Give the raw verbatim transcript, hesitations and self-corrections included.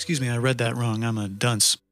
Excuse me, I read that wrong. I'm a dunce.